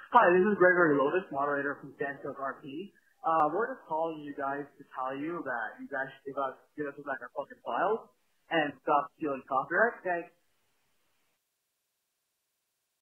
Hi, this is Gregory Lotus, moderator from cityrp. We're just calling you guys to tell you that you guys should give us back our fucking files and stop stealing copyright. Thanks.